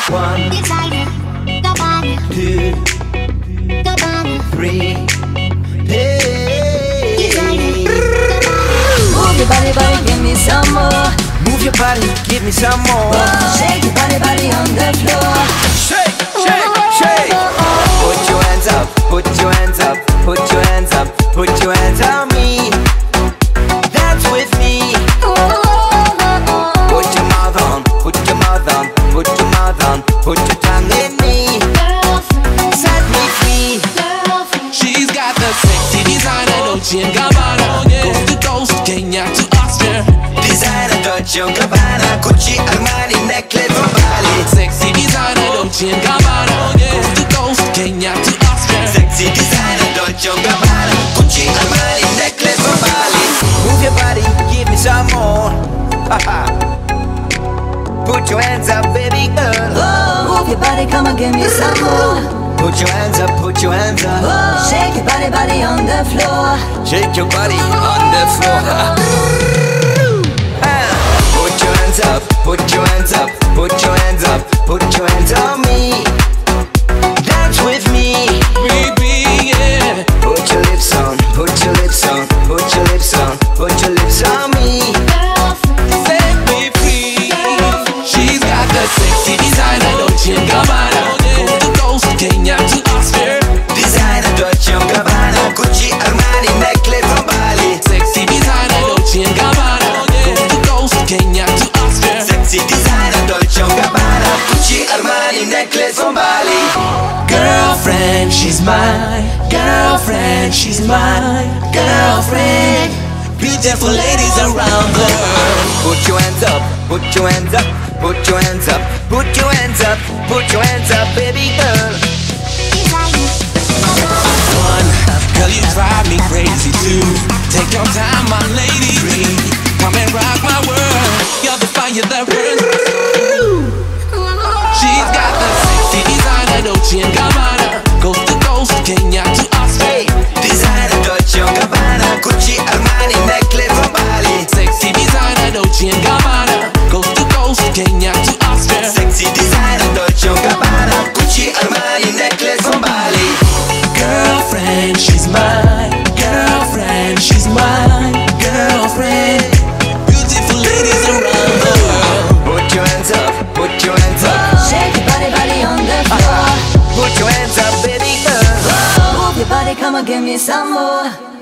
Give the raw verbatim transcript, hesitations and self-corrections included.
One, two, three. Hey. Move your body, body, give me some more. Move your body, give me some more. Oh, shake your body, body on the floor. Shake, shake, shake. Put your hands up, put your hands up, put your hands up, put your hands on me. Dance with me. Put your mouth on, put your mouth on, put your mouth on, put your tongue in me. Set me free. She's got the sexy designer, Dolce and Gabbana. Coast to coast, Kenya to Austria. Designer, Dolce and Gabbana, Gucci, Armani, necklace from Bali. Sexy designer, Dolce and Gabbana. Coast to coast, Kenya to Austria. Sexy designer, Dolce and Gabbana, Gucci, Armani, necklace from Bali. Move your body, give me some more. Put your hands up, baby girl. Oh, move your body, come and give me some more. Put your hands up, put your hands up. Oh, shake your body, body on the floor. Shake your body on the floor. Put your hands up, put your hands up, put your hands up, put your hands on me. Dance with me, Baby, yeah. put your lips on, put your lips on, put your lips on, put your lips on me. Set me free. She's got the sexy designer, Dolce and Gabbana. Coast to coast, Kenya to Austria. Designer, Dolce and Gabbana, Gucci, Armani, necklace from Bali. Sexy designer, Dolce and Gabbana. Coast to coast, Kenya to Austria. Sexy designer, Dolce and Gabbana, Gucci, Armani, necklace from Bali. Girlfriend, she's mine. Girlfriend, she's mine. Girlfriend, beautiful ladies around the world. Put your hands up, put your hands up, put your hands up, put your hands up, put your hands up, baby girl. One, girl, you drive me crazy. Two, take your time, my lady. Three, come and rock my world. You're the fire that burns. She's got the sexy designer, Dolce and Gabbana. Coast to coast, Kenya to Austria. Designer, Dolce and Gabbana, Gucci, Armani, necklace from Bali. Sexy designer, Dolce and Gabbana. Coast to coast, Kenya to Austria. Sexy designer, Dolce and Gabbana, Gucci, Armani, necklace from Bali. Girlfriend, she's mine. Girlfriend, she's mine. Girlfriend, beautiful ladies around the world. Put your hands up, put your hands up, Oh, shake your body, body on the floor. put your hands up, baby girl. Oh, move your body, come and give me some more.